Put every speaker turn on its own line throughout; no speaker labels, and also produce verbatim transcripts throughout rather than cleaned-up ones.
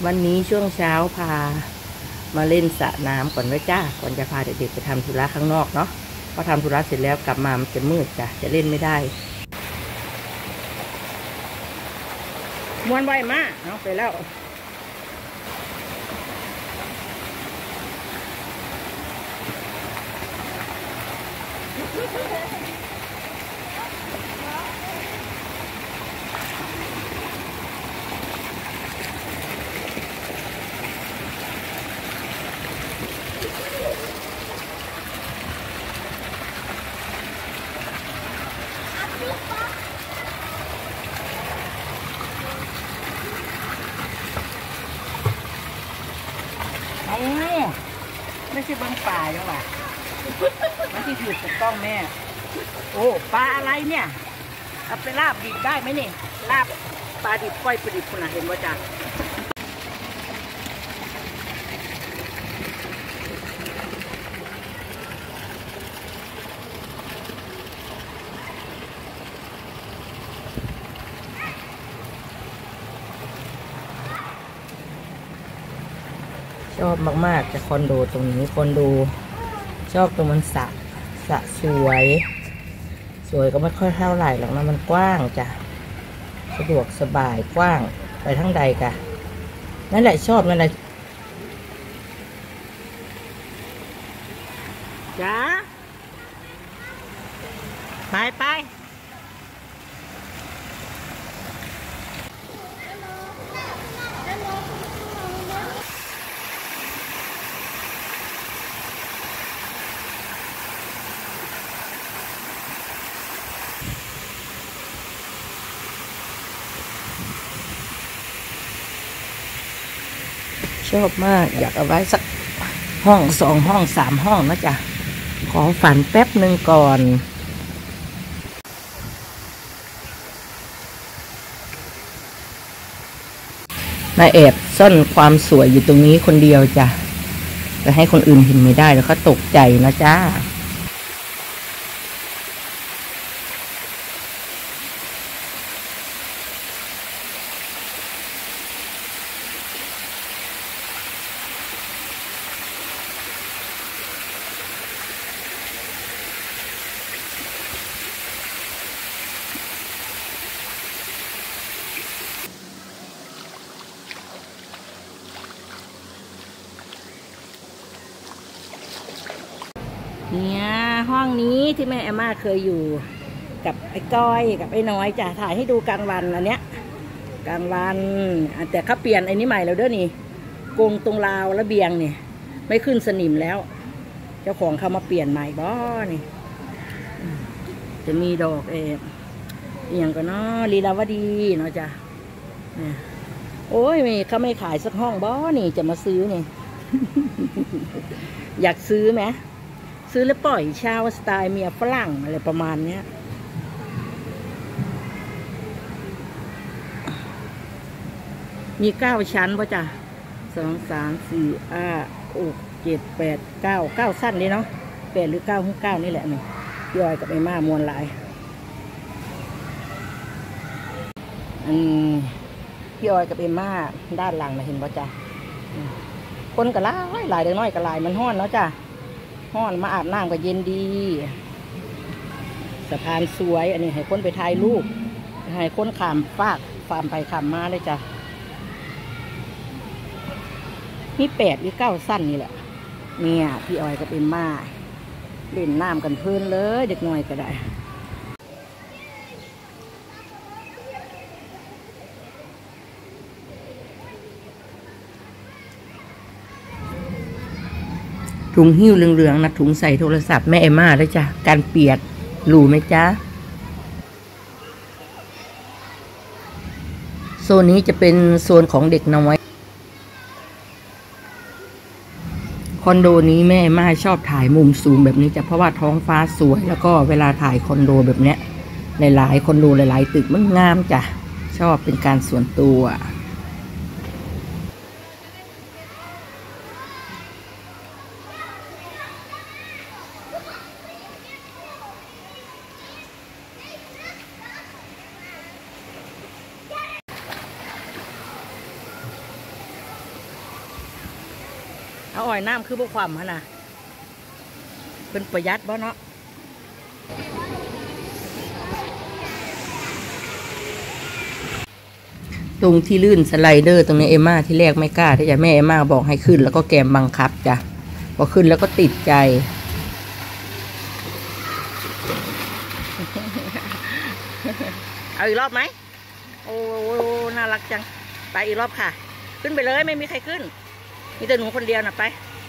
วันนี้ช่วงเช้าพามาเล่นสระน้ำก่อนนะจ้าก่อนจะพาเด็กๆไปทำธุระข้างนอกเนาะพอทำธุระเสร็จแล้วกลับมามันจะมืดจ้ะจะเล่นไม่ได้ม้วนไวมากเนาะไปแล้วไม่ใช่เบิ้งป่ายังหวะมันที่ถูกถูกต้องแม่โอ้ปลาอะไรเนี่ยเอาไปลาบดิบได้ไหมนี่ลาบปลาดิบก้อยปลาดิบคุณน่ะเห็นว่าจ้ะชอบมากๆจะคอนโดตรงนี้คอนโดชอบตรงมันสระสระสวยสวยก็ไม่ค่อยเท่าไหร่หรอกนะมันกว้างจ้ะสะดวกสบายกว้างไปทั้งใดกะนั่นแหละชอบนั่นแหละจ้าไปไปชอบมากอยากเอาไว้สักห้องสองห้องสามห้องนะจ๊ะขอฝันแป๊บหนึ่งก่อนมาแอบซ่อนความสวยอยู่ตรงนี้คนเดียวจ้ะจะให้คนอื่นเห็นไม่ได้แล้วเขาตกใจนะจ้าเนี่ยห้องนี้ที่แม่แอมม่าเคยอยู่กับไอ้ก้อยกับไอ้น้อยจ้ะถ่ายให้ดูกลางวันอันเนี้ยกลางวันแต่เขาเปลี่ยนไอ้นี้ใหม่แล้วเด้อนี่กรงตรงราวระเบียงเนี่ยไม่ขึ้นสนิมแล้วเจ้าของเขามาเปลี่ยนใหม่บ่นี่จะมีดอกเอออย่างก็เนาะลีลาวดีเนาะจ้ะโอ้ยเขาไม่ขายสักห้องบ่นี่จะมาซื้อนี่ อยากซื้อไหมซื้อแล้วปล่อยชาวสไตล์เมียฝรั่งอะไรประมาณเนี้ยมีเก้าชั้นป่ะจ้ะสองสามสี่ห้าหกเจ็ดแปดเก้าเก้าสั้นนี่เนาะแปดหรือเก้าหุ้งเก้านี่แหละนี่พี่ออยกับไอ้ม่ามวลหลายอันพี่ออยกับไอ้ม่าด้านหลังนะเห็นป่ะจ้ะคนกระลายหลายเด็กน้อยกระลายมันห้อนเนาะจ้ะห้อนมาอาบน้ำก็เย็นดีสะพานสวยอันนี้ให้คนไปถ่ายรูปให้คนขามฟากฟามไปขามมาเลยจ้ะนี่แปดหรือเก้าสั้นนี่แหละเนี่ยพี่ออยก็เป็นมาเล่นน้ำกันเพลินเลยเด็กน้อยก็ได้ถุงหิ้วเหลืองๆนะถุงใส่โทรศัพท์แม่เอม่าแล้วจ้ะการเปียกหรูไหมจ๊ะโซนนี้จะเป็นโซนของเด็กน้อยคอนโดนี้แม่เอม่าชอบถ่ายมุมสูงแบบนี้จ้ะเพราะว่าท้องฟ้าสวยแล้วก็เวลาถ่ายคอนโดแบบเนี้ยหลายๆคอนโดหลายๆตึกมันงามจ้ะชอบเป็นการส่วนตัว ถเอาอ่อยน้ำคือพวกความฮะนะเป็นประหยัดบ่เนาะตรงที่ลื่นสไลเดอร์ตรงนี้เอม่าที่แรกไม่กล้าที่จะแม่เอม่าบอกให้ขึ้นแล้วก็แกมบังคับจ้ะพอขึ้นแล้วก็ติดใจเอาอีกรอบไหมโอ้น่ารักจังไปอีกรอบค่ะขึ้นไปเลยไม่มีใครขึ้นมีแต่หนูคนเดียวนะไป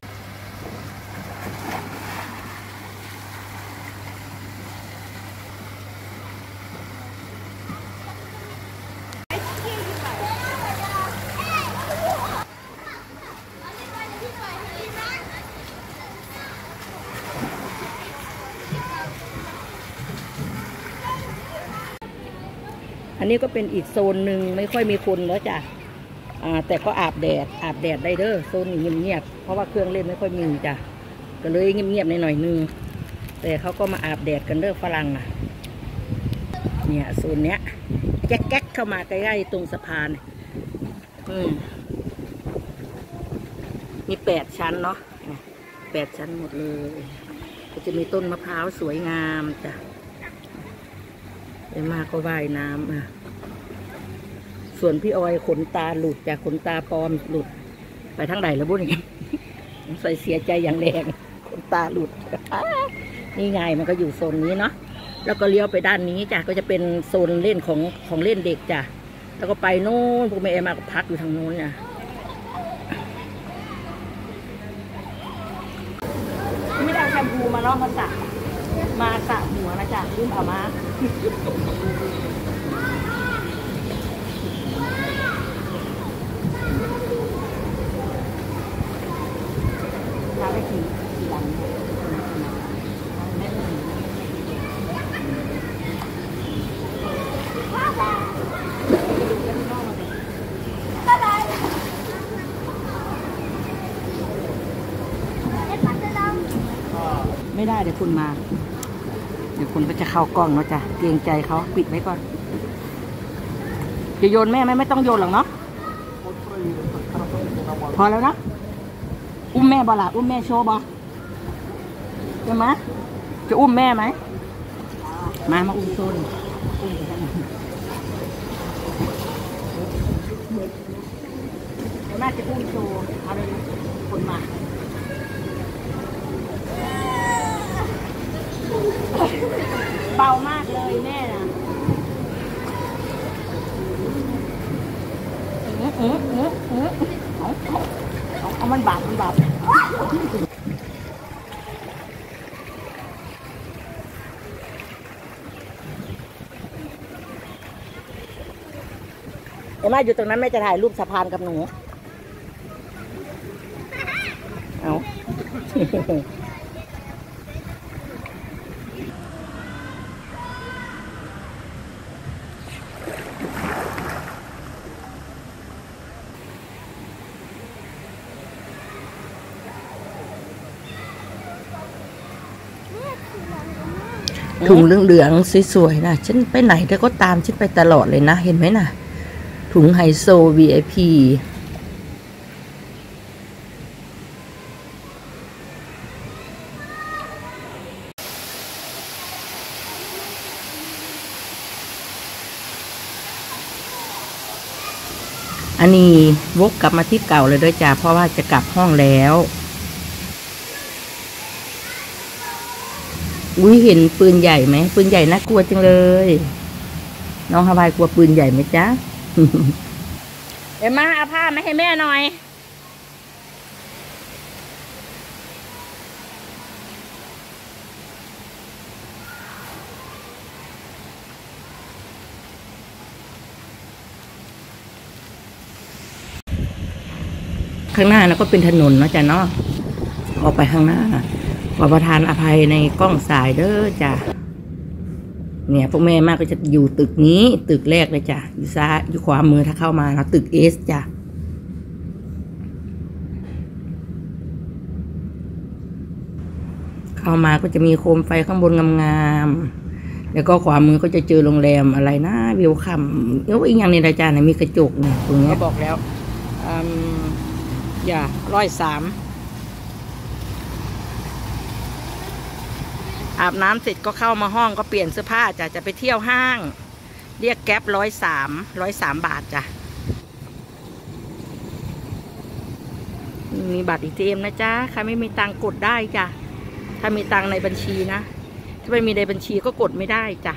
อันนี้ก็เป็นอีกโซนหนึ่งไม่ค่อยมีคนแล้วจ้ะอ่าแต่ก็อาบแดดอาบแดดได้เด้อโซนนี้เงียบๆเพราะว่าเครื่องเล่นไม่ค่อยมีจ้ะก็เลยเงียบๆในหน่อยนึงแต่เขาก็มาอาบแดดกันเด้อฝรั่งนะเนี่ยโซนเนี้ยแก๊กๆเข้ามาใกล้ๆตรงสะพานอืมมีแปดชั้นเนาะแปดชั้นหมดเลยก็จะมีต้นมะพร้าวสวยงามจ้ะไปมาก็ว่ายน้ำอ่ะส่วนพี่ออยขนตาหลุดจากขนตาปลอมหลุดไปทั้งใดแล้วบุ้งใส่เสียใจอย่างแรงขนตาหลุดนี่ไงมันก็อยู่โซนนี้เนาะแล้วก็เลี้ยวไปด้านนี้จ้ะก็จะเป็นโซนเล่นของของเล่นเด็กจ้ะแล้วก็ไปโน่นพวกแม่มาก็พักอยู่ทางโน้นน่ะไม่ได้แชมพูมาเนาะมาสระมาสระหัวนะจ๊ะลืมเอามาทาไปขี่ขี่หลังไม่ได้เดี๋ยวคุณมาเดี๋ยวคุณก็จะเข้ากล้องเนาะจ้ะเกรงใจเขาปิดไว้ก่อนจะโยนแม่ไหมไม่ต้องโยนหรอกเนาะพอแล้วนะอุ้มแม่บอล่ะอุ้มแม่โชว์บอจะมาจะอุ้มแม่ไหมมามาอุ้มโซนอุ้มกันเดี๋ยวแม่จะอุ้มโชว์เอาเลยคนมาเบามากเลยแม่นะเออเออเออเออเอาเอาเอามันบาดมันบาดเอ็มมาอยู่ตรงนั้นแม่จะถ่ายรูปสะพานกับหนูเอาถุงเหลืองๆสวยๆนะฉันไปไหนเธอก็ตามฉันไปตลอดเลยนะเห็นไหมนะถุงไฮโซ วี ไอ พี อันนี้วกกลับมาที่เก่าเลยด้วยจ้าเพราะว่าจะกลับห้องแล้วอุ้ยเห็นปืนใหญ่ไหมปืนใหญ่น่ากลัวจังเลยน้องฮาวายกลัวปืนใหญ่ไหมจ๊ะ เอ็มมาเอาผ้ามาให้แม่หน่อยข้างหน้านะก็เป็นถนนเนาะจ้ะเนาะออกไปข้างหน้าขอประทานอภัยในกล้องสายเด้อจ้ะเนี่ยพวกแม่มากก็จะอยู่ตึกนี้ตึกแรกเลยจ้ะอยู่ซ้ายอยู่ขวามือถ้าเข้ามาเราตึกเอสจ้ะเข้ามาก็จะมีโคมไฟข้างบนงามๆแล้วก็ขวามือก็จะเจอโรงแรมอะไรนะวิวคัมเอ้ยอีกอย่างนี้นะจ้ะเนี่ยมีกระจกเนี่ยตรงนี้บอกแล้วอย่าร้อยสามอาบน้ำเสร็จก็เข้ามาห้องก็เปลี่ยนเสื้อผ้าจ้ะจะไปเที่ยวห้างเรียกแก๊ปร้อยสามร้อยสามบาทจ้ะมีบัตร เอ ที เอ็ม นะจ๊ะใครไม่มีตังกดได้จ้ะถ้ามีตังในบัญชีนะถ้าไม่มีในบัญชีก็กดไม่ได้จ้ะ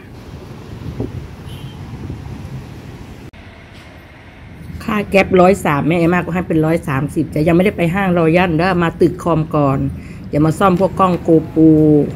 ค่าแก๊ปร้อยสามแม่เอมากก็ให้เป็นร้อยสามสิบจะยังไม่ได้ไปห้างรอยัลเด้อมาตึกคอมก่อนอย่ามาซ่อมพวกกล้องโกปู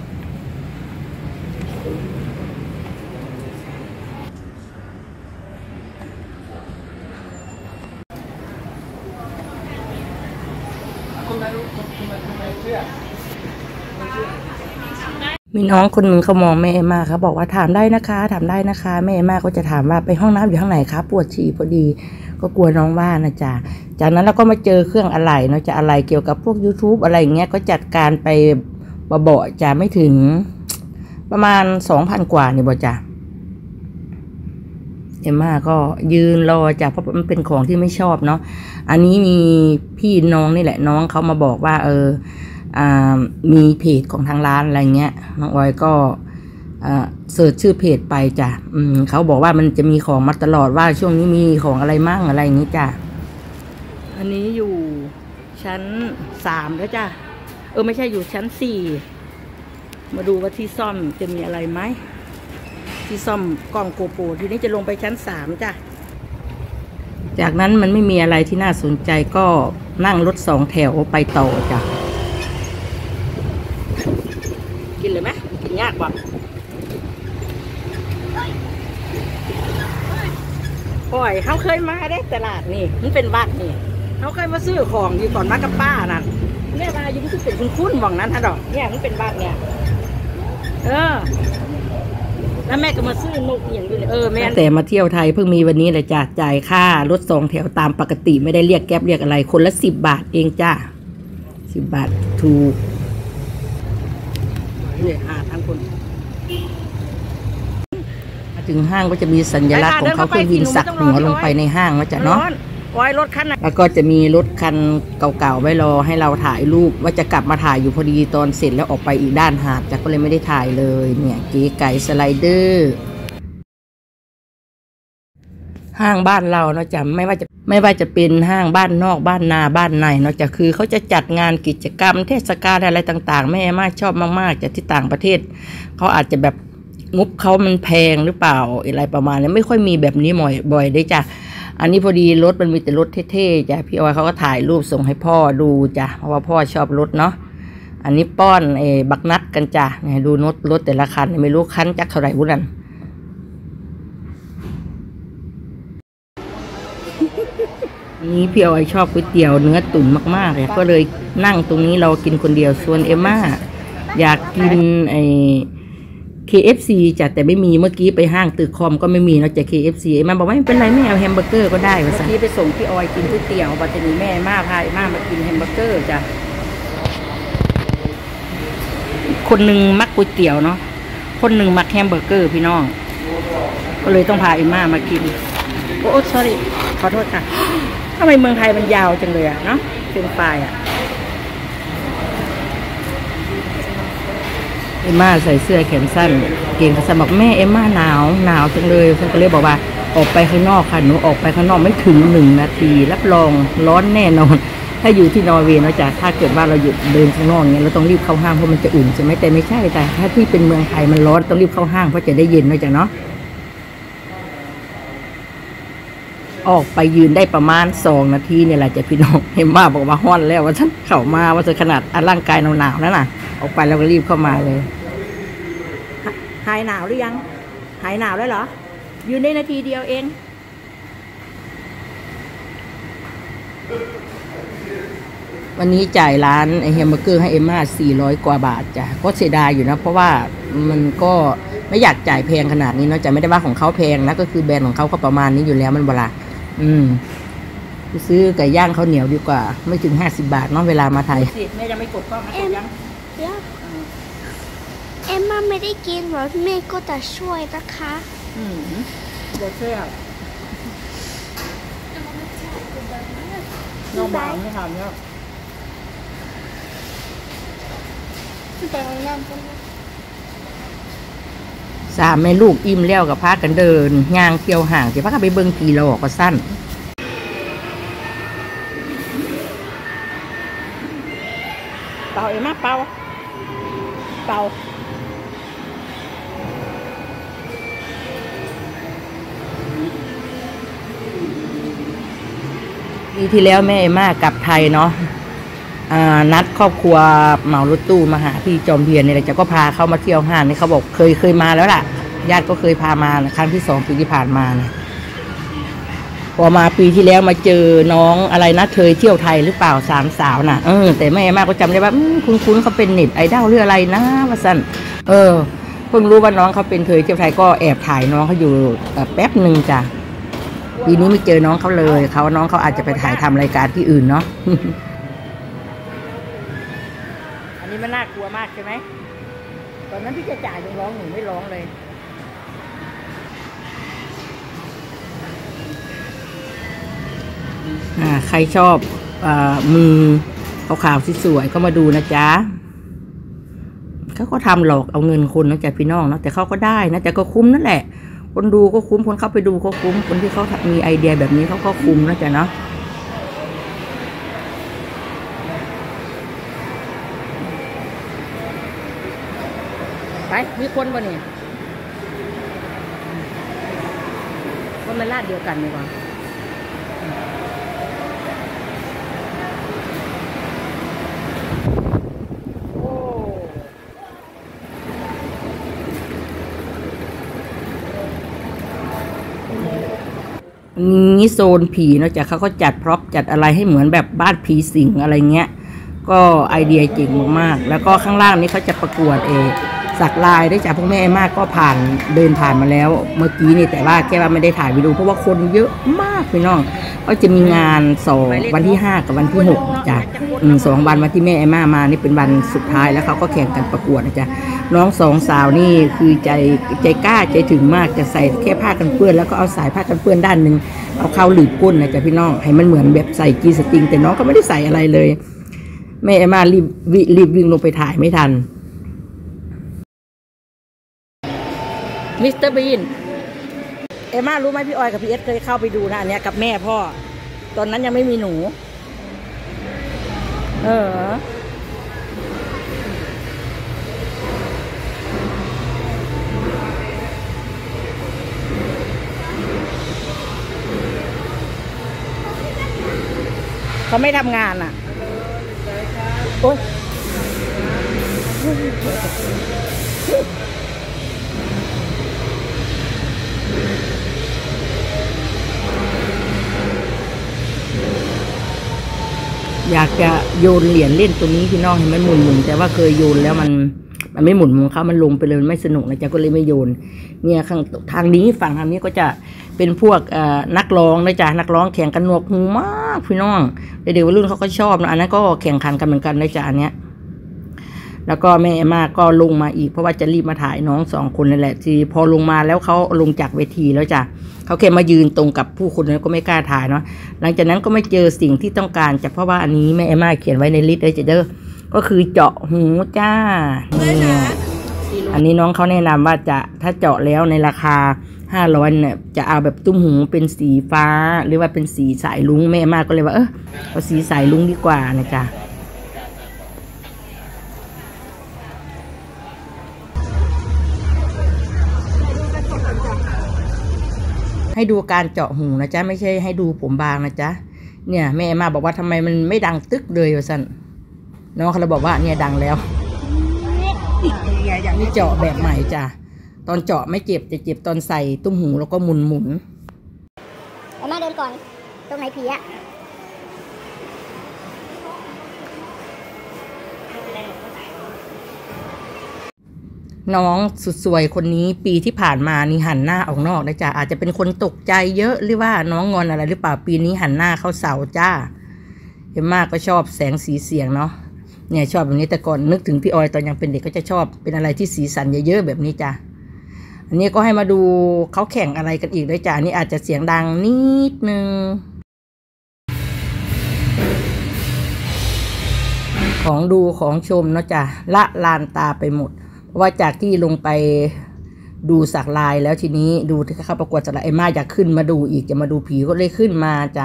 มีน้องคนหนึ่งเขามองแม่เอมมาเขาบอกว่าถามได้นะคะถามได้นะคะแม่เอมมาก็จะถามว่าไปห้องน้ำอยู่ข้างไหนคะปวดฉี่พอดีก็กลัวน้องว่านะจ๊ะจากนั้นเราก็มาเจอเครื่องอะไหล่เนาะจะอะไหล่เกี่ยวกับพวก ยูทูบ อะไรอย่างเงี้ยก็จัดการไปเบาๆจะไม่ถึงประมาณสองพันกว่านี่บ่จ้ะเอมมาก็ยืนรอจ้ะเพราะมันเป็นของที่ไม่ชอบเนาะอันนี้มีพี่น้องนี่แหละน้องเขามาบอกว่าเออมีเพจของทางร้านอะไรเงี้ยน้องออยก็เสิร์ชชื่อเพจไปจ้ะเขาบอกว่ามันจะมีของมาตลอดว่าช่วงนี้มีของอะไรมั่งอะไรอย่างนี้จ้ะอันนี้อยู่ชั้นสามแล้วจ้ะเออไม่ใช่อยู่ชั้นสี่มาดูว่าที่ซ่อมจะมีอะไรไหมที่ซ่อมกล้องโกโปรทีนี้จะลงไปชั้นสามจ้ะจากนั้นมันไม่มีอะไรที่น่าสนใจก็นั่งรถสองแถวไปต่อจ้ะกินเลยไหมกินยากกว่าปล่อยเขาเคยมาได้ตลาดนี่มันเป็นวัดนี่เขาเคยมาซื้อของอยู่ก่อนมากับป้านั่นแม่มาอยู่มันเป็นคุ้นคุ้นมองนั้นฮะดอกเนี่ยมันเป็นวัดเนี่ยเออแล้วแม่ก็มาซื้อนกอย่างนี้เลยเออแม่แต่มาเที่ยวไทยเพิ่งมีวันนี้เลยจ้ะจ่ายค่ารถสองแถวตามปกติไม่ได้เรียกแก๊ปเรียกอะไรคนละสิบบาทเองจ้าสิบบาทถูกเนี่ยหาทั้งคนถึงห้างก็จะมีสัญลักษณ์ของเขาคือวินสักหัวลงไปในห้างนะจ๊ะเนาะรถคันแล้วก็จะมีรถคันเก่าๆไว้รอให้เราถ่ายรูปว่าจะกลับมาถ่ายอยู่พอดีตอนเสร็จแล้วออกไปอีกด้านหาดจ้ะก็เลยไม่ได้ถ่ายเลยเนี่ยเก๋ไก่สไลเดอร์ห้างบ้านเราเนาะจ๊ะไม่ว่าจะไม่ว่าจะเป็นห้างบ้านนอกบ้านนาบ้านในเนาะจ๊ะคือเขาจะจัดงานกิจกรรมเทศกาลอะไรต่างๆแม่มากชอบมากๆจากที่ต่างประเทศเขาอาจจะแบบงบเขามันแพงหรือเปล่าอะไรประมาณนี้ไม่ค่อยมีแบบนี้บ่อยบ่อยได้จ้ะอันนี้พอดีรถมันมีแต่รถเท่ๆจ้ะพี่ออยเขาก็ถ่ายรูปส่งให้พ่อดูจ้ะเพราะว่าพ่อชอบรถเนาะอันนี้ป้อนเอบักนัดกันจ้ะเนี่ยดูรถรถแต่ละคันไม่รู้คันจักเท่าไหร่บุญนั่นนี้พี่ออยชอบก๋วยเตี๋ยวเนื้อตุ๋นมากๆเลยก็เลยนั่งตรงนี้เรากินคนเดียวส่วนเอมม่าอยากกินไอเค เอฟ ซี จ้ะแต่ไม่มีเมื่อกี้ไปห้างตึกคอมก็ไม่มีเนาะจาก เค เอฟ ซี มันบอกว่าไม่เป็นไรไม่เอาแฮมเบอร์เกอร์ก็ได้เมื่อกี้ไปส่งพี่ออยกินก๋วยเตี๋ยวปัตตานีแม่มาพาไอ้มามากินแฮมเบอร์เกอร์จ้ะคนหนึ่งมักก๋วยเตี๋ยวเนาะคนหนึ่งมักแฮมเบอร์เกอร์พี่น้องก็เลยต้องพาไอ้มามากินโอ้ sorry ขอโทษค่ะทำไมเมืองไทยมันยาวจังเลยอะเนาะเป็นปลายอะเอมม่าใส่เสื้อแขนสั้นเก่งสมัครแม่เอมม่าหนาวหนาวจังเลยฉันก็เลยบอกว่าออกไปข้างนอกค่ะหนูออกไปข้างนอกไม่ถึงหนึ่งนาทีรับรองร้อนแน่นอนถ้าอยู่ที่นอร์เวย์นะจ๊ะถ้าเกิดว่าเราหยุดเดินข้างนอกเนี้ยเราต้องรีบเข้าห้างเพราะมันจะอุ่นใช่ไหมแต่ไม่ใช่แต่ถ้าที่เป็นเมืองไทยมันร้อนต้องรีบเข้าห้างเพราะจะได้เย็นนะจ๊ะเนาะออกไปยืนได้ประมาณสองนาทีเนี่ยแหละจ้ะพี่น้องเอมม่าบอกว่าฮ้อนแล้วว่าฉันเข้ามาว่าจะขนาดร่างกายหนาวๆนั่นน่ะออกไปแล้วก็รีบเข้ามาเลยหายหนาวหรือยังหายหนาวแล้วเหรอยืนได้นาทีเดียวเองวันนี้จ่ายร้านไอแฮมเบอร์เกอร์ให้เอมม่าสี่ร้อยกว่าบาทจ้ะก็เสียดายอยู่นะเพราะว่ามันก็ไม่อยากจ่ายแพงขนาดนี้เนาะจะไม่ได้ว่าของเขาแพงนะก็คือแบรนด์ของเขาก็ประมาณนี้อยู่แล้วมันเวลาอืมซื้อไก่ย่างเขาเหนียวดีกว่าไม่ถึงห้าสิบบาทเนาะเวลามาไทยแม่จะไม่กดกล้องนะยัง
เอ็มม่าไม่ได้กินหรอกแม่ก็จะช่วยนะคะ
อืมเดี๋ยวช่วยอ่ะน้องบ่าวไม่ทำเนี่ยไปเอาน้ำกันสามแม่ลูกอิ่มแล้วกับพากันเดินย่างเที่ยวห่างจะพากันไปเบิ่งกีฬาก็สั้นเป่าเอ็มมาเป่าเป่าปีที่แล้วแม่เอ็มมากลับไทยเนาะนัดครอบครัวเหมารถตู้มาหาพี่จอมเพียรเนี่ยจะก็พาเขามาเที่ยวห้างนี่เขาบอกเคยเคยมาแล้วล่ะญาติก็เคยพามาครั้งที่สองปีที่ผ่านมาเนี่ยพอมาปีที่แล้วมาเจอน้องอะไรนะเคยเที่ยวไทยหรือเปล่าสามสาวน่ะเออแต่แม่มากก็จำได้ว่าคุ้นคุ้นเขาเป็นเน็ตไอดอลหรืออะไรนะว่าสั้นเออเพิ่งรู้ว่าน้องเขาเป็นเคยเที่ยวไทยก็แอบถ่ายน้องเขาอยู่แป๊บหนึ่งจ้ะปีนี้ไม่เจอน้องเขาเลยเขาน้องเขาอาจจะไปถ่ายทำรายการที่อื่นเนาะ อันนี้มันน่ากลัวมากใช่ไหมตอนนั้นพี่จะจ่ายยังร้องหนูไม่ร้องเลยอ่าใครชอบอ่ามือขาวๆสวยๆก็มาดูนะจ๊ะเขาก็ทำหลอกเอาเงินคนนะจ๊ะพี่น้องเนาะแต่เขาก็ได้นะแต่ก็คุ้มนั่นแหละคนดูก็คุ้มคนเข้าไปดูก็คุ้มคนที่เขามีไอเดียแบบนี้เขาก็คุ้มนะจ๊ะเนาะไปมีคนบ่เนี่ยก็ไม่ลาดเดียวกันดีกว่านี่โซนผีเนาะจากเขาก็จัดพร็อพจัดอะไรให้เหมือนแบบบ้านผีสิงอะไรเงี้ยก็ไอเดียเจ๋งมากๆแล้วก็ข้างล่างนี้เขาจะประกวดเอสักลายได้จากพวกแม่มากก็ผ่านเดินผ่านมาแล้วเมื่อกี้นี่แต่ว่าแค่ว่าไม่ได้ถ่ายวิดีโอเพราะว่าคนเยอะมากพี่น้องก็จะมีงานสองวันที่ห้ากับวันที่หกจ้ะสองวันวันที่แม่ไอ้มามานี่เป็นวันสุดท้ายแล้วเขาก็แข่งกันประกวดนะจ๊ะน้องสองสาวนี่คือใจใจกล้าใจถึงมากจะใส่แค่ผ้ากันเปื้อนแล้วก็เอาสายผ้ากันเปื้อนด้านหนึ่งเอาเข้าหลีบก้นนะจ๊ะพี่น้องให้มันเหมือนแบบใส่จีสติงแต่น้องก็ไม่ได้ใส่อะไรเลยแม่ไอ้มารีบรีบวิ่งลงไปถ่ายไม่ทันมิสเตอร์บีนเอม่ารู้ไหมพี่ออยกับพี่เอสเคยเข้าไปดูนะอันเนี้ยกับแม่พ่อตอนนั้นยังไม่มีหนูเออเขาไม่ทำงานอ่ะโอ๊ยอยากจะโยนเหรียญเล่นตัวนี้พี่น้องเห็นมันหมุนหมุนแต่ว่าเคยโยนแล้วมันมันไม่หมุนของเขามันลงไปเลยไม่สนุกนะจ๊ะก็เลยไม่โยนเนี่ยข้างทางนี้ฝั่งทางนี้ก็จะเป็นพวกนักร้องนะจ๊ะนักร้องแข่งกันหนวกหูมากพี่น้องเด็กๆวัยรุ่นเขาก็ชอบนะอันนั้นก็แข่งขันกันเหมือนกันนะจ๊ะอันเนี้ยแล้วก็แม่มากก็ลงมาอีกเพราะว่าจะรีบมาถ่ายน้องสองคนนั่นแหละที่พอลงมาแล้วเขาลงจากเวทีแล้วจ้ะเขาแค่มายืนตรงกับผู้คนนั้นก็ไม่กล้าถ่ายเนาะหลังจากนั้นก็ไม่เจอสิ่งที่ต้องการจากเพราะว่าอันนี้แม่มาเขียนไว้ในลิสต์เลยจ้ะเด้อก็คือเจาะหูจ้าอันนี้น้องเขาแนะนำว่าจะถ้าเจาะแล้วในราคาห้าร้อยเนี่ยจะเอาแบบตุ้มหูเป็นสีฟ้าหรือว่าเป็นสีสายลุ้งแม่มากก็เลยว่าเออเอาสีสายลุ้งดีกว่านะจ๊ะให้ดูการเจาะหูนะจ๊ะไม่ใช่ให้ดูผมบางนะจ๊ะเนี่ยแม่มาบอกว่าทำไมมันไม่ดังตึกเลยวะสันน้องเขาเลยบอกว่าเนี่ยดังแล้วนี่เจาะแบบใหม่จ้ะตอนเจาะไม่เจ็บจะเจ็บตอนใส่ตุ้มหูแล้วก็หมุนหมุน
เอามาเดินก่อนตรงไหนผีอะ
น้องสุดสวยคนนี้ปีที่ผ่านมานี่หันหน้าออกนอกนะจ๊ะอาจจะเป็นคนตกใจเยอะหรือว่าน้องงอนอะไรหรือเปล่าปีนี้หันหน้าเข้าเสาจ้าเห็นมากก็ชอบแสงสีเสียงเนาะเนี่ยชอบแบบนี้แต่ก่อนนึกถึงพี่ออยตอนยังเป็นเด็กก็จะชอบเป็นอะไรที่สีสันเยอะๆแบบนี้จ้ะอันนี้ก็ให้มาดูเขาแข่งอะไรกันอีกด้วยจ้ะนี่อาจจะเสียงดังนิดนึงของดูของชมเนาะจ้ะละลานตาไปหมดเพราะว่าจากที่ลงไปดูสักลายแล้วทีนี้ดูที่เขาประกวดสักลายเอ็มม่าอยากขึ้นมาดูอีกจะมาดูผีก็เลยขึ้นมาจ้ะ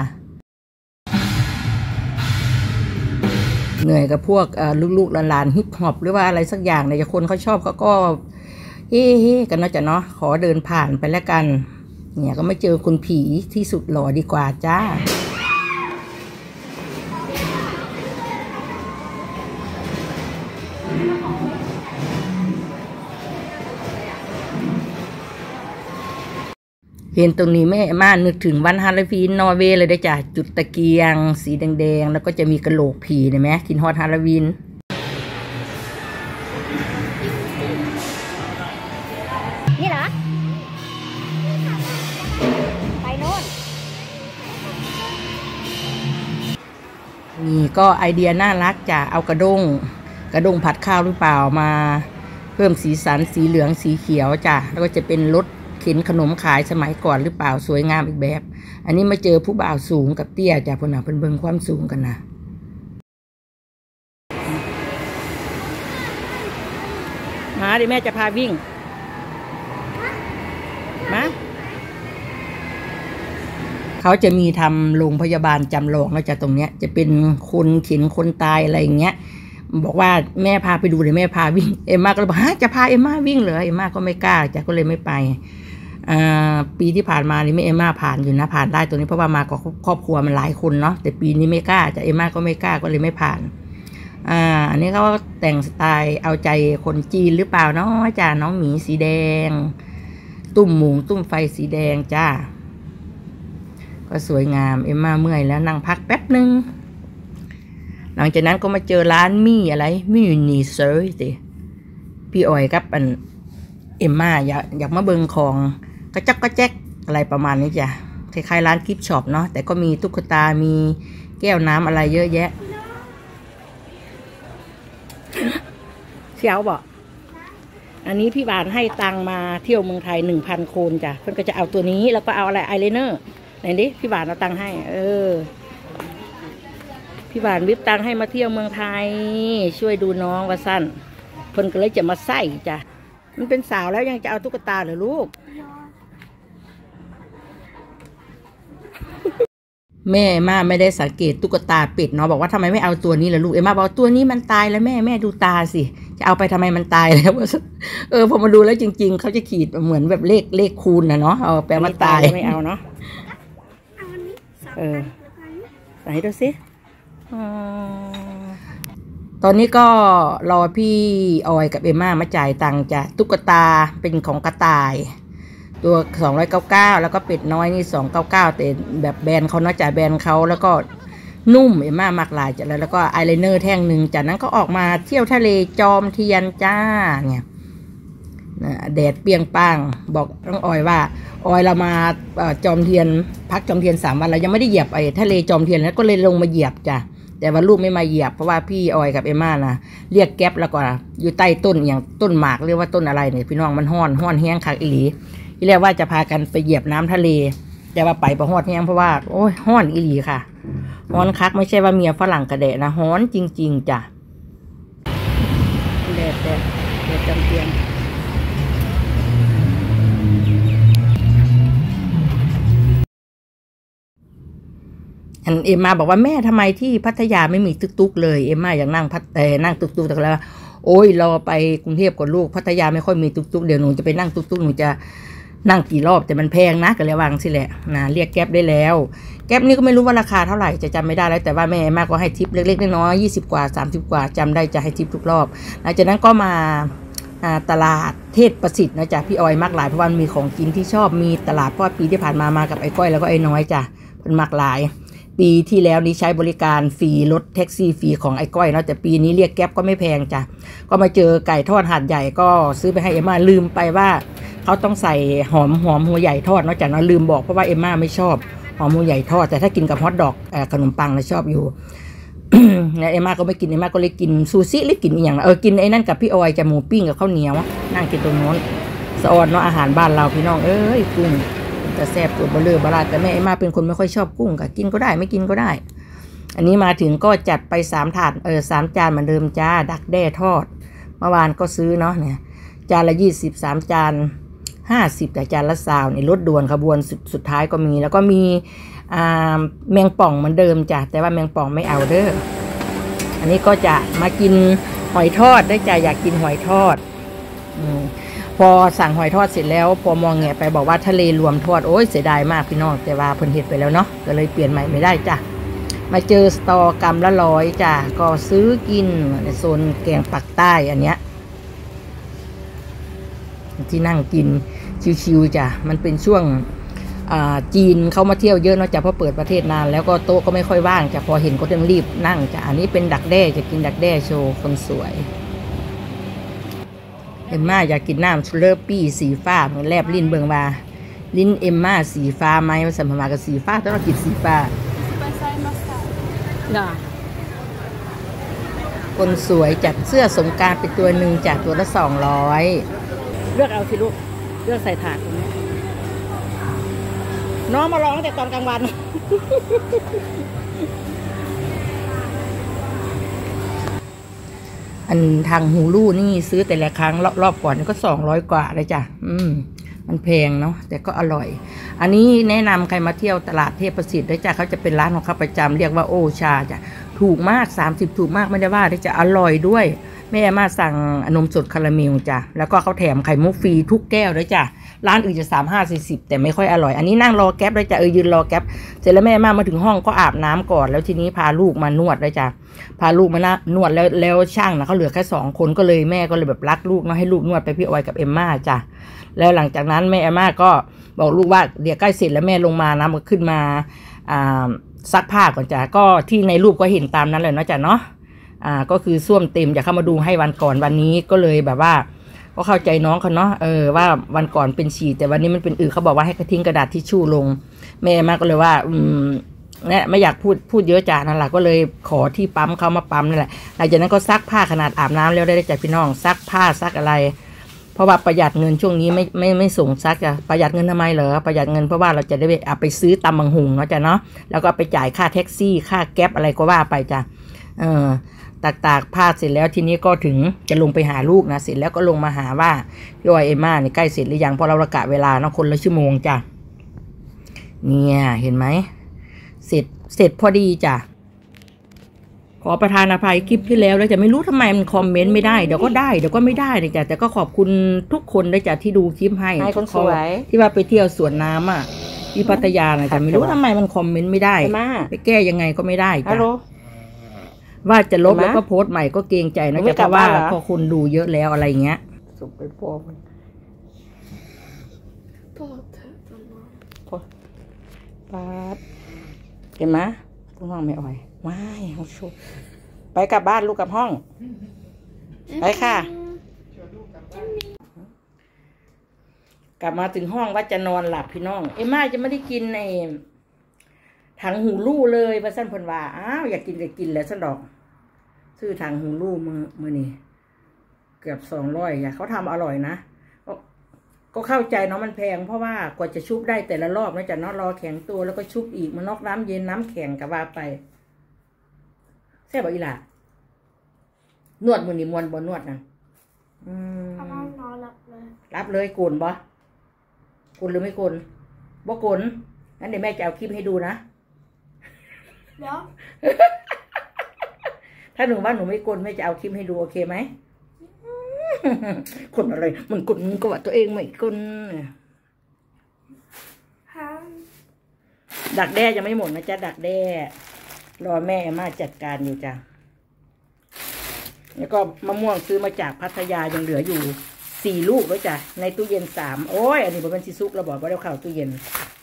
เหนื่อยกับพวกลูกๆหลานๆฮิปฮอปหรือว่าอะไรสักอย่างเนี่ยคนเขาชอบเขาก็เฮ้เฮ้กันนะจ๊ะเนาะขอเดินผ่านไปแล้วกันเนี่ยก็ไม่เจอคุณผีที่สุดหล่อดีกว่าจ้าเห็นตรงนี้แม่มานึกถึงวันฮาโลวีนนอร์เวย์เลยได้จ้ะจุดตะเกียงสีแดงๆแล้วก็จะมีกระโหลกผีเห็นไหมกินฮอตฮาโลวีน
นี่เหรอไปโน่น
นี่ก็ไอเดียน่ารักจ้ะเอากระด้งกระด้งผัดข้าวหรือเปล่ามาเพิ่มสีสันสีเหลืองสีเขียวจ้ะแล้วก็จะเป็นรถเข็นขนมขายสมัยก่อนหรือเปล่าสวยงามอีกแบบอันนี้มาเจอผู้บ่าวสูงกับเตี้ยจ้ะพวกน่ะเป็นเบิ่งความสูงกันนะมาดิแม่จะพาวิ่งมาเขาจะมีทำโรงพยาบาลจำลองแล้วจ้ะตรงเนี้ยจะเป็นคนเข็นคนตายอะไรอย่างเงี้ยบอกว่าแม่พาไปดูเลยแม่พาวิ่งเอ็มม่าก็เลยบอกฮะจะพาเอ็มม่าวิ่งเหรอเอ็มม่าก็ไม่กล้าจ้ะก็เลยไม่ไปปีที่ผ่านมานี่ไม่เอ็มม่าผ่านอยู่นะผ่านได้ตัวนี้เพราะว่ามากับครอบครัวมันหลายคนเนาะแต่ปีนี้ไม่กล้าจ้ะเอ็มม่าก็ไม่กล้าก็เลยไม่ผ่านอ่าอันนี้เขาแต่งสไตล์เอาใจคนจีนหรือเปล่าเนาะจ้ะน้องหมีสีแดงตุ่มหมูตุ่มไฟสีแดงจ้าก็สวยงามเอ็มม่าเมื่อยแล้วนั่งพักแป๊บนึงหลังจากนั้นก็มาเจอร้านมี่อะไรมี่นีเซอร์สิพี่ออยกับอันเอ็มม่าอยากอยากมาเบิงของกระจักกระแจกอะไรประมาณนี้จ้ะคล้ายๆร้านกิฟต์ช็อปเนาะแต่ก็มีตุ๊กตามีแก้วน้ำอะไรเยอะแยะเชียวบอกอันนี้พี่บานให้ตังมาเที่ยวเมืองไทยหนึ่งพันโคนจ้ะเพื่อนก็จะเอาตัวนี้แล้วก็เอาอะไรอายไลเนอร์ไหนดิพี่บานเอาตังให้เออพี่บานวิบตังให้มาเที่ยวเมืองไทยช่วยดูน้องว่าสั้นเพื่อนก็เลยจะมาใส่จ้ะมันเป็นสาวแล้วยังจะเอาตุ๊กตาเหรอลูกแม่ม่าไม่ได้สังเกตตุ๊กตาเป็ดเนาะบอกว่าทำไมไม่เอาตัวนี้ล่ะลูกเอ็มม่าบอกตัวนี้มันตายแล้วแม่แม่ดูตาสิจะเอาไปทำไมมันตายแล้วเออพอมาดูแล้วจริงๆเขาจะขีดเหมือนแบบเลขเลขคูณนะเนาะเอาแปลว่าตายไม่เอาเนาะเออใส่ดูสิตอนนี้ก็รอพี่ออยกับเอ็มม่ามาจ่ายตังค์จ้ะตุ๊กตาเป็นของกระต่ายตัวสองร้อยเก้าเก้าแล้วก็เป็ดน้อยนี่สองเก้าเก้าแต่แบบแบรนด์เขาเนาะจ่ายแบรนด์เขาแล้วก็นุ่มเอ็มม่ามากลายจ้ะแล้วก็อายไลเนอร์แท่งหนึ่งจากนั้นก็ออกมาเที่ยวทะเลจอมเทียนจ้าเนี่ยแดดเปรี้ยงป้างบอกน้องออยว่าออยเรามาจอมเทียนพักจอมเทียนสามวันเรายังไม่ได้เหยียบไอ้ทะเลจอมเทียนแล้วก็เลยลงมาเหยียบจ้ะแต่ว่าลูกไม่มาเหยียบเพราะว่าพี่ออยกับเอ็มม่านะเรียกแก๊ปแล้วก็อยู่ใต้ต้นอย่างต้นหมากเรียกว่าต้นอะไรเนี่ยพี่น้องมันห้อนห้อนแห้งคักอีหลีที่เรียกว่าจะพากันไปเหยียบน้ำทะเลแต่ว่าไปประหอดแห้งเพราะว่าโอ้ยห้อนอีหลีค่ะฮ้อนคักไม่ใช่ว่าเมียฝรั่งกระเดะนะฮ้อนจริงๆจ้ะแดดแดดแดดจำเทียนอันเอ็มมาบอกว่าแม่ทำไมที่พัทยาไม่มีตุ๊กๆเลยเอ็มมาอยากนั่งพัทเอนั่งตุ๊กๆแต่แล้วโอ้ยเราไปกรุงเทพกับลูกพัทยาไม่ค่อยมีตุ๊กๆเดี๋ยวหนูจะไปนั่งตุ๊กๆหนูจะนั่งกี่รอบแต่มันแพงนะก็เลยวางสิแหละนะเรียกแก๊ปได้แล้วแก๊ปนี่ก็ไม่รู้ว่าราคาเท่าไหร่จะจำไม่ได้แล้วแต่ว่าแม่มากก็ให้ทิปเล็กๆน้อยๆยี่สิบกว่าสามสิบกว่าจำได้จะให้ทิปทุกรอบหลังจากนั้นก็มาตลาดเทศประสิทธิ์นะจ๊ะพี่ออยมากหลายเพราะว่ามีของกินที่ชอบมีตลาดเพราะปีที่ผ่านมามากับไอ้ก้อยแล้วก็ไอ้น้อยจ้ะเป็นมากหลายปีที่แล้วนี้ใช้บริการฟรีรถแท็กซี่ฟรีของไอ้ก้อยเนาะแต่ปีนี้เรียกแก๊ปก็ไม่แพงจ้ะก็มาเจอไก่ทอดหาดใหญ่ก็ซื้อไปให้เอ็มม่าลืมไปว่าเขาต้องใส่หอมหอมหัวใหญ่ทอดเนาะจ้ะเนาะลืมบอกเพราะว่าเอ็มม่าไม่ชอบหอมหัวใหญ่ทอดแต่ถ้ากินกับฮอทดอกขนมปังนะชอบอยู่ เอ็มม่าก็ไม่กินเอ็มม่าก็เลยกินซูชิหรือกินอย่างเออกินไอ้นั่นกับพี่ออยจะหมูปิ้งกับข้าวเหนียวนั่งกินตรงโน้นสะออนเนาะอาหารบ้านเราพี่น้องเอ้ยกุ้งจะแซ่บตัวเบลเลอร์บลาแต่แม่เอ็มม่าเป็นคนไม่ค่อยชอบกุ้งกับกินก็ได้ไม่กินก็ได้อันนี้มาถึงก็จัดไปสามถาดเออสามจานเหมือนเดิมจ้าดักแด้ทอดเมื่อวานก็ซื้อเนาะเนี่ยจานละยี่สิบสามจานห้าสิบแต่จานละซาวในรถด่วนขบวนสุดสุดท้ายก็มีแล้วก็มีอ่าแมงป่องเหมือนเดิมจ้ะแต่ว่าแมงป่องไม่เอาเด้ออันนี้ก็จะมากินหอยทอดได้จ้ะอยากกินหอยทอดอืมพอสั่งหอยทอดเสร็จแล้วพอมองแงะไปบอกว่าทะเลรวมทอดโอ้ยเสียดายมากพี่น้องแต่ว่าเพิ่นเฮ็ดไปแล้วเนาะก็เลยเปลี่ยนใหม่ไม่ได้จ้ะมาเจอสตอกรัมละร้อยจ้ะก็ซื้อกินในโซนแกงปักใต้อันเนี้ยที่นั่งกินชิวๆจ้ะมันเป็นช่วงจีนเขามาเที่ยวเยอะเนาะจ้ะเพราะเปิดประเทศนานแล้วก็โต๊ะก็ไม่ค่อยว่างจ้ะพอเห็นก็ต้องรีบนั่งจ้ะอันนี้เป็นดักแด้จะกินดักแด้โชว์คนสวยเอ็มม่าอยากกินน้ำชูเลอร์ปี้สีฟ้าเหมือนแลบลิ้นเบิ่งว่าลิ้นเอ็มม่าสีฟ้าไหมมันสัมผัสกับสีฟ้าต้องกินสีฟ้าคนสวยจัดเสื้อสงกรานต์เป็นตัวหนึ่งจากตัวละสองร้อยเลือกเอาสิลูกเลือกใส่ถาดตรงนี้น้องมาร้องแต่ตอนกลางวันอันทางฮูลูนี่ซื้อแต่ละครั้งรอบๆก่อนก็สองร้อยกว่าเลยจ้ะอืมมันแพงเนาะแต่ก็อร่อยอันนี้แนะนำใครมาเที่ยวตลาดเทพประสิทธิ์ด้วยจ้ะเขาจะเป็นร้านของเขาประจำเรียกว่าโอชาจ้ะถูกมากสามสิบถูกมากไม่ได้ว่าได้จะอร่อยด้วยแม่มาสั่งนมสดคาราเมลจ้ะแล้วก็เขาแถมไข่มุกฟรีทุกแก้วด้วยจ้ะร้านอื่นจะสามห้าสี่สิบแต่ไม่ค่อยอร่อยอันนี้นั่งรอแก๊ปเลยจ้ะเออยืนรอแก๊ปเสร็จแล้วแม่มามาถึงห้องก็อาบน้ำก่อนแล้วทีนี้พาลูกมานวดเลยจ้ะพาลูกมานวดแล้วแล้วช่างนะเขาเหลือแค่สองคนก็เลยแม่ก็เลยแบบรักลูกเนาะให้ลูกนวดไปพี่ออยกับเอมม่าจ้ะแล้วหลังจากนั้นแม่เอมม่าก็บอกลูกว่าเดี๋ยวใกล้เสร็จแล้วแม่ลงมานะมันขึ้นมาอ่าซักผ้าก่อนจ้ะก็ที่ในรูปก็เห็นตามนั้นเลยเนาะจ้ะเนาะอ่าก็คือส้วมเต็มอยากเข้ามาดูให้วันก่อนวันนี้ก็เลยแบบว่าก็เข้าใจน้องเขาเนาะเออว่าวันก่อนเป็นฉี่แต่วันนี้มันเป็นอืดเขาบอกว่าให้ทิ้งกระดาษทิชชู่ลงแม่มาก็เลยว่าอืมเนี่ยไม่อยากพูดพูดเยอะจ้านั่นแหละก็เลยขอที่ปั๊มเขามาปั๊มนั่นแหละหลังจากนั้นก็ซักผ้าขนาดอาบน้ำแล้วได้จากพี่น้องซักผ้าซักอะไรเพราะว่าประหยัดเงินช่วงนี้ไม่ไม่ไม่ส่งซักจ้ะประหยัดเงินทำไมเหรอประหยัดเงินเพราะว่าเราจะได้เอาไปซื้อตำบังหุงเนาะจ้ะเนาะแล้วก็ไปจ่ายค่าแท็กซี่ค่าแก๊ปอะไรก็ว่าไปจ้ะเออตากตากผ้าเสร็จแล้วทีนี้ก็ถึงจะลงไปหาลูกนะเสร็จแล้วก็ลงมาหาว่าพี่ออยเอมม่าเนี่ยใกล้เสร็จหรือยังเพราะเราประกาศเวลาเนาะคนละชั่วโมงจ้ะเนี่ยเห็นไหมเสร็จเสร็จพอดีจ้ะขอประทานอภัยคลิปที่แล้วแล้วจะไม่รู้ทำไมมันคอมเมนต์ไม่ได้เดี๋ยวก็ได้เดี๋ยวก็ไม่ได้เลยจ้ะแต่ก็ขอบคุณทุกคนด้วยจ้ะที่ดูคลิปให้คนสวยที่ว่าไปเที่ยวสวนน้ำอ่ะที่พัทยานะจ้ะไม่รู้ทำไมมันคอมเมนต์ไม่ได้ไปแก้ยังไงก็ไม่ได้จ้ะว่าจะลบแล้วก็โพสต์ใหม่ก็เกรงใจนะจ๊ะเพราะว่าพอคนดูเยอะแล้วอะไรเงี้ยส่งไปพ่อมันพ่อเธอพ่อปาดเห็นไหมพวกน้องไม่อ่อยว้ายเขาชุบไปกลับบ้านลูกกลับห้องไปค่ะกลับมาถึงห้องว่าจะนอนหลับพี่น้องเอ็มม่าจะไม่ได้กินในถังหูลู่เลยว่าสั้นพนว่าอ้าวอยากกินก็กินแล้วสั้นดอกซื้อถังหูลู่มือมือนี่เกือบสองร้อยอยากเขาทำอร่อยนะก็ก็เข้าใจเนาะมันแพงเพราะว่ากว่าจะชุบได้แต่ละรอบนะจ๊ะเนาะรอแข็งตัวแล้วก็ชุบอีกมันนอกน้ำเย็นน้ำแข็งกับว่าไปแซ่บอีหล่ะนวดมือนี่มวนบนนวดนะอืมนอนรับเลยรับเลยโกนบ่โกนหรือไม่โกนบ่โกนงั้นเดี๋ยวแม่จะเอาคลิปให้ดูนะเดี๋ยวถ้าหนูว่าหนูไม่กลนแม่จะเอาคลิปให้ดูโอเคไหมคนอะไรมันกลนก็ว่าตัวเองไม่กลนดักแด้จะไม่หมดนะจ๊ะดักแด้รอแม่มาจัดการอยู่จ้ะแล้วก็มะม่วงซื้อมาจากพัทยายังเหลืออยู่สี่ลูกแล้วจ้ะในตู้เย็นสามโอ้ยอันนี้เป็นซีซุกเราบอกว่าเราเข้าตู้เย็น